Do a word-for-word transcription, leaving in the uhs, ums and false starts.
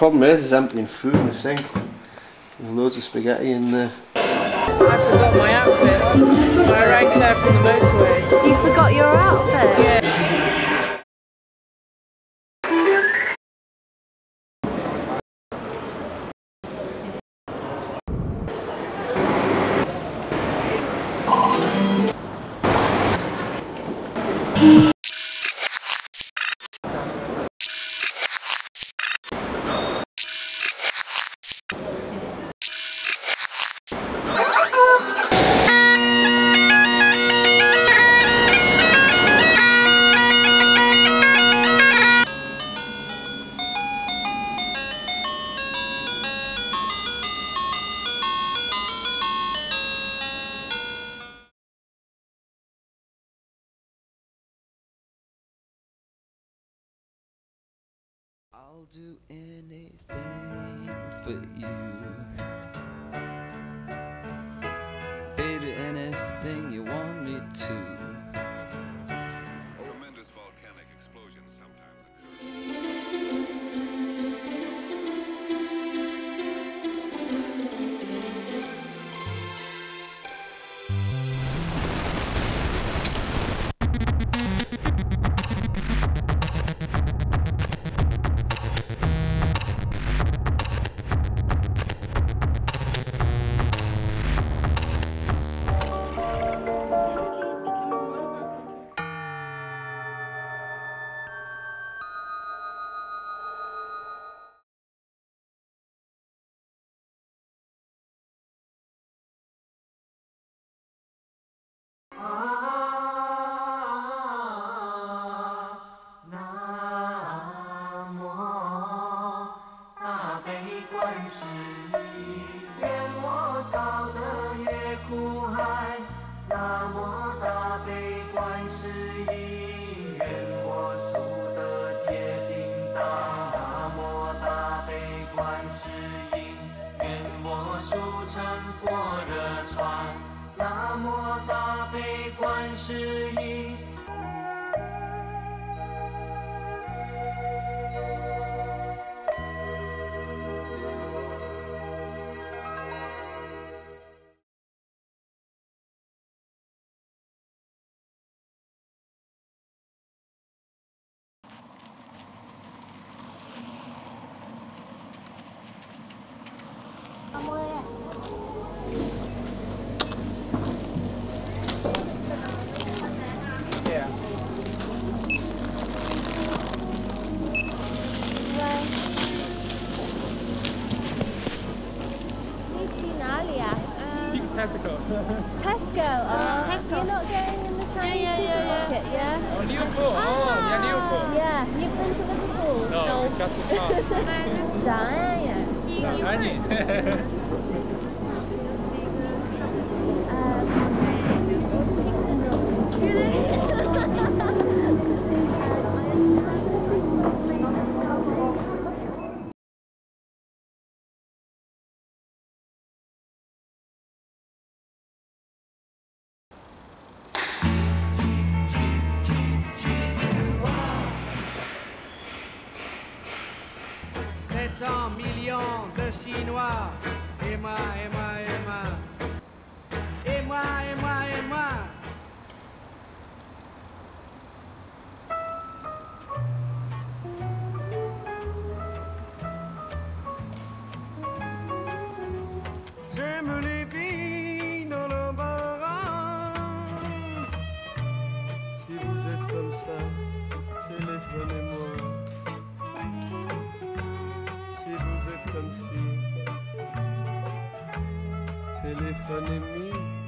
problem is, is emptying food in the sink. There's loads of spaghetti in there. I forgot my outfit. I arrived there from the motorway. You forgot your outfit? Yeah. I'll do anything for you, baby, anything you want me to. Tremendous volcanic explosions sometimes Tesco. Tesco? Oh, Tesco. You're not going in the Chinese yeah, yeah, supermarket, yeah? yeah? Oh, Liverpool. Ah, oh, yeah, Liverpool. Yeah, you've been to Liverpool? No, no. Just the car. Shine. sept cents millions de Chinois. Et moi, et moi, et moi. Et moi, et moi, et moi. J'aime les filles dans l'embarras. Si vous êtes comme ça, téléphonez-moi. Si vous êtes comme si, téléphonez-moi.